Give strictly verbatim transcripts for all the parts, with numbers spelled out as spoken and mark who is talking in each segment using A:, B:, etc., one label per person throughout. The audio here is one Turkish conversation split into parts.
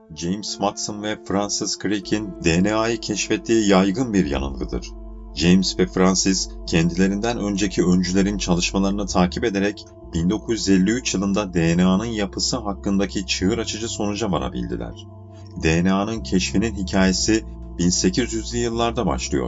A: James Watson ve Francis Crick'in D N A'yı keşfettiği yaygın bir yanılgıdır. James ve Francis kendilerinden önceki öncülerin çalışmalarını takip ederek bin dokuz yüz elli üç yılında D N A'nın yapısı hakkındaki çığır açıcı sonuca varabildiler. D N A'nın keşfinin hikayesi bin sekiz yüzlü yıllarda başlıyor.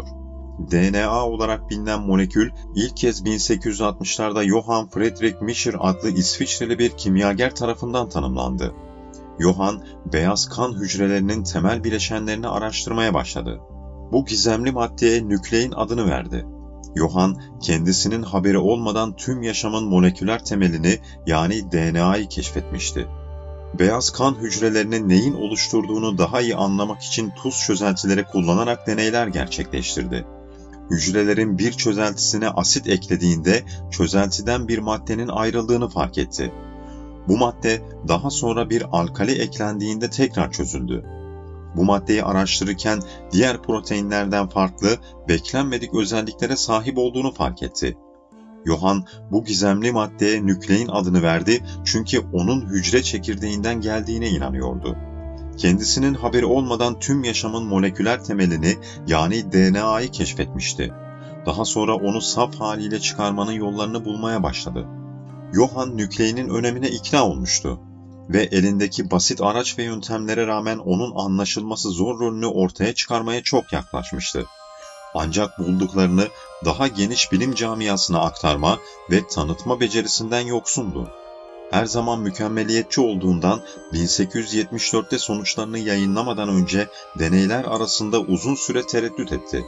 A: D N A olarak bilinen molekül ilk kez bin sekiz yüz altmışlarda Johann Friedrich Miescher adlı İsviçreli bir kimyager tarafından tanımlandı. Johann, beyaz kan hücrelerinin temel bileşenlerini araştırmaya başladı. Bu gizemli maddeye nüklein adını verdi. Johann, kendisinin haberi olmadan tüm yaşamın moleküler temelini yani D N A'yı keşfetmişti. Beyaz kan hücrelerinin neyin oluşturduğunu daha iyi anlamak için tuz çözeltileri kullanarak deneyler gerçekleştirdi. Hücrelerin bir çözeltisine asit eklediğinde çözeltiden bir maddenin ayrıldığını fark etti. Bu madde daha sonra bir alkali eklendiğinde tekrar çözüldü. Bu maddeyi araştırırken diğer proteinlerden farklı, beklenmedik özelliklere sahip olduğunu fark etti. Johann bu gizemli maddeye nüklein adını verdi çünkü onun hücre çekirdeğinden geldiğine inanıyordu. Kendisinin haberi olmadan tüm yaşamın moleküler temelini yani D N A'yı keşfetmişti. Daha sonra onu saf haliyle çıkarmanın yollarını bulmaya başladı. Johann nükleinin önemine ikna olmuştu ve elindeki basit araç ve yöntemlere rağmen onun anlaşılması zor rolünü ortaya çıkarmaya çok yaklaşmıştı. Ancak bulduklarını daha geniş bilim camiasına aktarma ve tanıtma becerisinden yoksundu. Her zaman mükemmeliyetçi olduğundan bin sekiz yüz yetmiş dörtte sonuçlarını yayınlamadan önce deneyler arasında uzun süre tereddüt etti.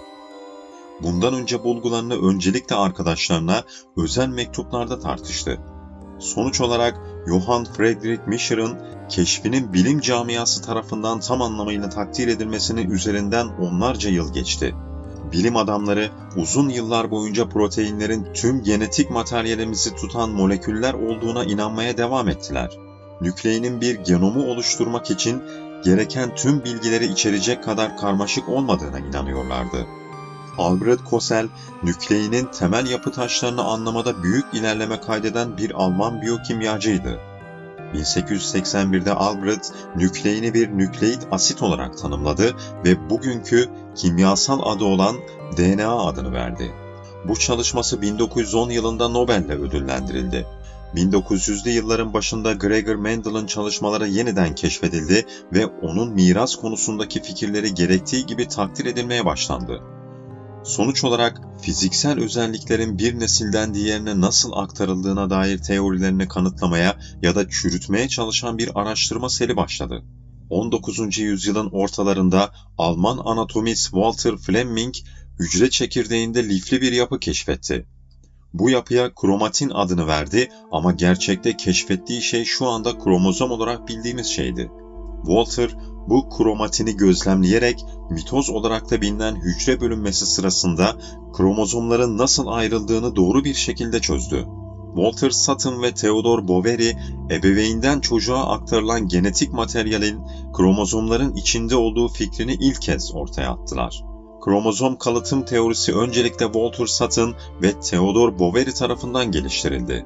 A: Bundan önce bulgularını öncelikle arkadaşlarına özel mektuplarda tartıştı. Sonuç olarak Johann Friedrich Miescher'ın keşfinin bilim camiası tarafından tam anlamıyla takdir edilmesinin üzerinden onlarca yıl geçti. Bilim adamları uzun yıllar boyunca proteinlerin tüm genetik materyalimizi tutan moleküller olduğuna inanmaya devam ettiler. Nükleinin bir genomu oluşturmak için gereken tüm bilgileri içerecek kadar karmaşık olmadığına inanıyorlardı. Albert Kossel, nükleinin temel yapı taşlarını anlamada büyük ilerleme kaydeden bir Alman biyokimyacıydı. bin sekiz yüz seksen birde Albert, nükleini bir nükleik asit olarak tanımladı ve bugünkü kimyasal adı olan D N A adını verdi. Bu çalışması bin dokuz yüz on yılında Nobel'le ödüllendirildi. bin dokuz yüzlü yılların başında Gregor Mendel'ın çalışmaları yeniden keşfedildi ve onun miras konusundaki fikirleri gerektiği gibi takdir edilmeye başlandı. Sonuç olarak fiziksel özelliklerin bir nesilden diğerine nasıl aktarıldığına dair teorilerini kanıtlamaya ya da çürütmeye çalışan bir araştırma seri başladı. on dokuzuncu yüzyılın ortalarında Alman anatomist Walter Flemming, hücre çekirdeğinde lifli bir yapı keşfetti. Bu yapıya kromatin adını verdi ama gerçekte keşfettiği şey şu anda kromozom olarak bildiğimiz şeydi. Walter, bu kromatini gözlemleyerek mitoz olarak da bilinen hücre bölünmesi sırasında kromozomların nasıl ayrıldığını doğru bir şekilde çözdü. Walter Sutton ve Theodore Boveri, ebeveynden çocuğa aktarılan genetik materyalin kromozomların içinde olduğu fikrini ilk kez ortaya attılar. Kromozom kalıtım teorisi öncelikle Walter Sutton ve Theodore Boveri tarafından geliştirildi.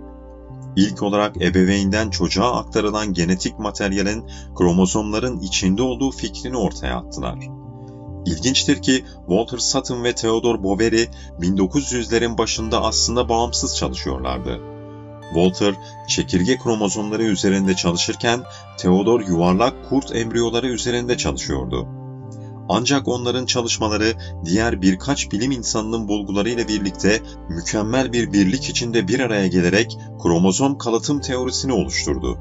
A: İlk olarak ebeveynden çocuğa aktarılan genetik materyalin kromozomların içinde olduğu fikrini ortaya attılar. İlginçtir ki Walter Sutton ve Theodore Boveri bin dokuz yüzlerin başında aslında bağımsız çalışıyorlardı. Walter çekirge kromozomları üzerinde çalışırken Theodore yuvarlak kurt embriyoları üzerinde çalışıyordu. Ancak onların çalışmaları diğer birkaç bilim insanının bulgularıyla birlikte mükemmel bir birlik içinde bir araya gelerek kromozom kalıtım teorisini oluşturdu.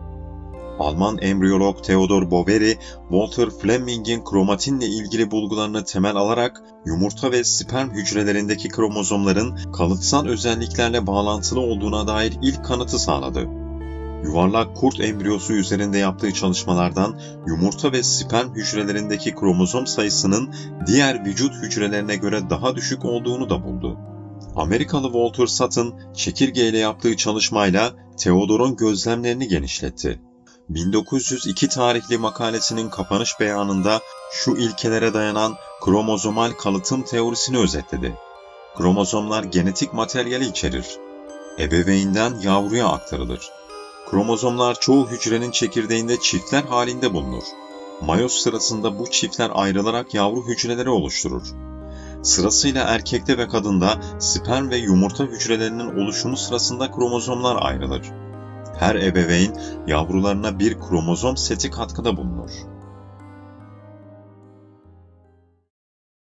A: Alman embriyolog Theodor Boveri, Walter Flemming'in kromatinle ilgili bulgularını temel alarak yumurta ve sperm hücrelerindeki kromozomların kalıtsal özelliklerle bağlantılı olduğuna dair ilk kanıtı sağladı. Yuvarlak kurt embriyosu üzerinde yaptığı çalışmalardan yumurta ve sperm hücrelerindeki kromozom sayısının diğer vücut hücrelerine göre daha düşük olduğunu da buldu. Amerikalı Walter Sutton, çekirge ile yaptığı çalışmayla Theodor'un gözlemlerini genişletti. bin dokuz yüz iki tarihli makalesinin kapanış beyanında şu ilkelere dayanan kromozomal kalıtım teorisini özetledi. Kromozomlar genetik materyali içerir. Ebeveynden yavruya aktarılır. Kromozomlar çoğu hücrenin çekirdeğinde çiftler halinde bulunur. Mayoz sırasında bu çiftler ayrılarak yavru hücreleri oluşturur. Sırasıyla erkekte ve kadında sperm ve yumurta hücrelerinin oluşumu sırasında kromozomlar ayrılır. Her ebeveyn yavrularına bir kromozom seti katkıda bulunur.